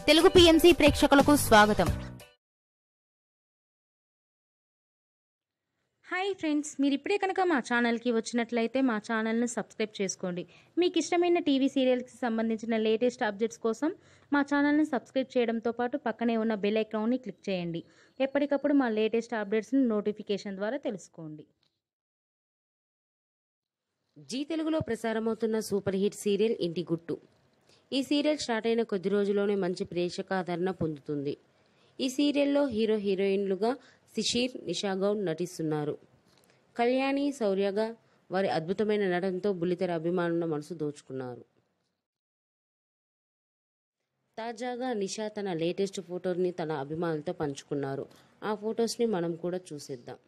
Telugu PMC ప్రేక్షకులకు స్వాగతం. Hi friends, మీరు ఇప్పుడే కనుక మా ఛానల్కి వచ్చినట్లయితే మా ఛానల్ను సబ్స్క్రైబ్ చేసుకోండి. మీకు ఇష్టమైన టీవీ సీరియల్స్కి సంబంధించిన లేటెస్ట్ అప్డేట్స్ కోసం మా ఛానల్ని సబ్స్క్రైబ్ చేయడంతో పాటు పక్కనే ఉన్న బెల్ ఐకాన్ని క్లిక్ చేయండి. ఎప్పటికప్పుడు మా లేటెస్ట్ అప్డేట్స్ని నోటిఫికేషన్ ద్వారా తెలుసుకోండి. జీ తెలుగులో ప్రసారమవుతున్న సూపర్ హిట్ సీరియల్ ఇంటి గుట్టు. ఈ సీరియల్ స్టార్ట్ అయిన కొద్ది రోజుల్లోనే మంచి ప్రేక్షకాదరణ పొందుతుంది. ఈ సీరియల్లో హీరో హీరోయిన్లుగా శిశిర్, నిషా గౌడ్ నటిస్తున్నారు. కళ్యాణి శౌర్యగా వారి అద్భుతమైన నటనతో బుల్లితెర అభిమానుల మనసు దోచుకున్నారు. తాజాగా నిషా తన లేటెస్ట్ ఫోటోని తన అభిమానులతో పంచుకున్నారు. ఆ ఫొటోస్ని మనం కూడా చూసేద్దాం.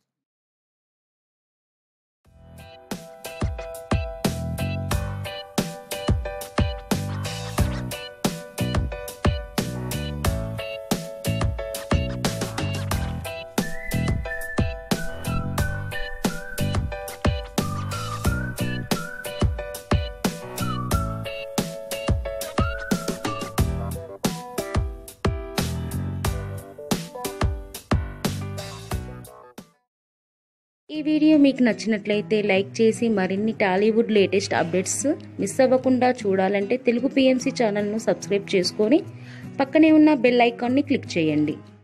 ఈ వీడియో మీకు నచ్చినట్లయితే లైక్ చేసి మరిన్ని టాలీవుడ్ లేటెస్ట్ అప్డేట్స్ మిస్ అవ్వకుండా చూడాలంటే తెలుగు పిఎంసి ఛానల్ను సబ్స్క్రైబ్ చేసుకొని పక్కనే ఉన్న బెల్ ఐకాన్ని క్లిక్ చేయండి.